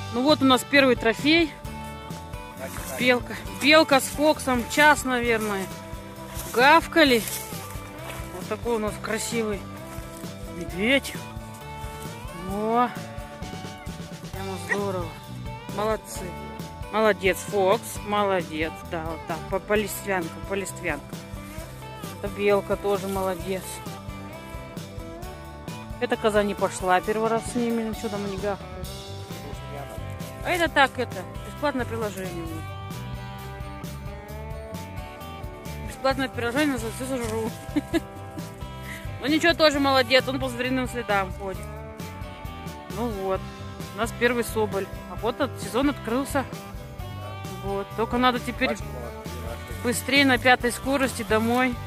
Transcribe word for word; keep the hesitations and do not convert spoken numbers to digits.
Ну вот у нас первый трофей. Белка. Белка с Фоксом. Час, наверное. Гавкали. Вот такой у нас красивый медведь. О, прямо здорово. Молодцы. Молодец, Фокс. Молодец. Да, вот так. По, по листвянкам, по листвянкам. Эта белка тоже молодец. Эта коза не пошла первый раз с ними. Ну что там они гавкают. А это так, это. Бесплатное приложение. Бесплатное приложение называется «Сожру». Ну ничего, тоже молодец. Он по звериным следам ходит. Ну вот. У нас первый соболь. А вот этот сезон открылся. Вот. Только надо теперь быстрее на пятой скорости домой.